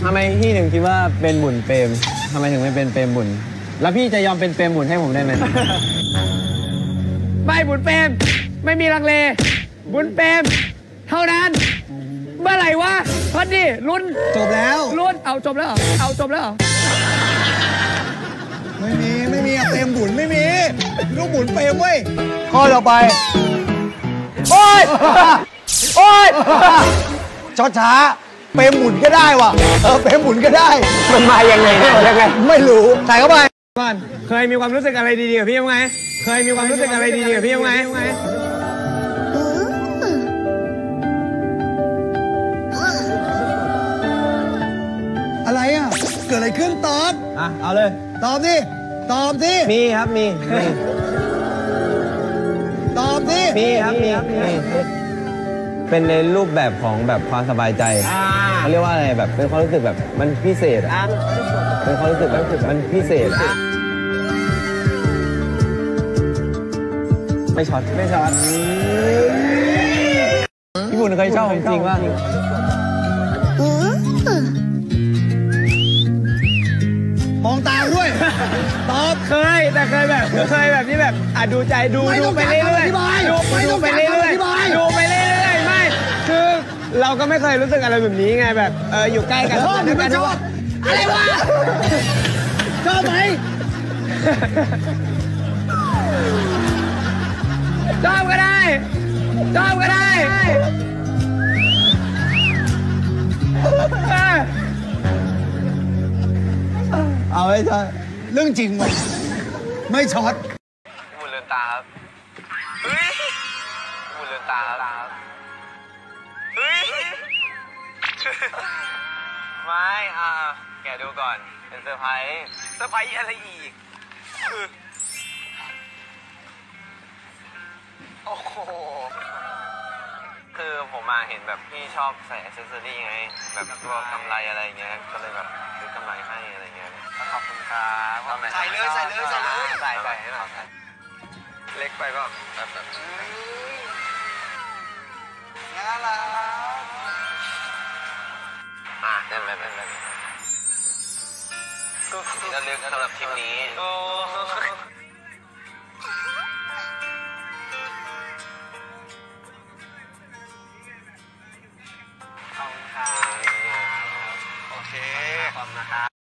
ทำไมพี่ถึงคิดว่าเป็นบุญเปรมทำไมถึงไม่เป็นเปรมบุญแล้วพี่จะยอมเป็นเปรมบุญให้ผมได้ไหมไม่บุญเปรมไม่มีลังเลบุญเปรมเท่านั้นเมื่อไหร่วะพอดีลุ้นจบแล้วลุ้นเอาจบแล้วเหรอเอาจบแล้วเหรอไม่มีเปรมบุญไม่มีลูกบุญเปรมเว้ยข้อต่อไปโอ๊ยช้าเปรมบุญก็ได้ว่ะเปรมบุญก็ได้มันมายังไงไม่รู้ใส่เข้าไปก่อนเคยมีความรู้สึกอะไรดีๆกับพี่ยังไงเคยมีความรู้สึกอะไรดีๆกับพี่ยังไงอะไรอ่ะเกิดอะไรขึ้นตอบเอาเลยตอบดิมีครับมีตอบดิมีครับมีเป็นในรูปแบบของแบบความสบายใจเขาเรียกว่าอะไรแบบเป็นความรู้สึกแบบมันพิเศษเป็นความรู้สึกแบบมันพิเศษไม่ช็อตพี่บุญเคยชอบผมจริงว่ามองตาด้วยตอบเคยแต่เคยแบบที่แบบดูใจดูไปเรื่อยๆดูไปเรื่อยๆไม่คือเราก็ไม่เคยรู้สึกอะไรแบบนี้ไงแบบอยู่ใกล้กันชอบหรือไม่ชอบอะไรวะชอบไหมชอบก็ได้เอาไว้ช็อตเรื่องจริงว่ะไม่ช็อตบุญเลือนตาครับบุญเลือนตาครับไม่แกดูก่อนเป็นเซอร์ไพรส์อะไรอีกโอ้โหคือผมมาเห็นแบบพี่ชอบใส่แอคเซสซอรี่ไงแบบตัวกำไรอะไรเงี้ยก็เลยแบบซื้อกำไรให้อะไรเงี้ยขอบคุณครับใส่เลยให้หน่อยเล็กไปก็แบบน่ารักเป็นก็จะเลือกสำหรับทริปนี้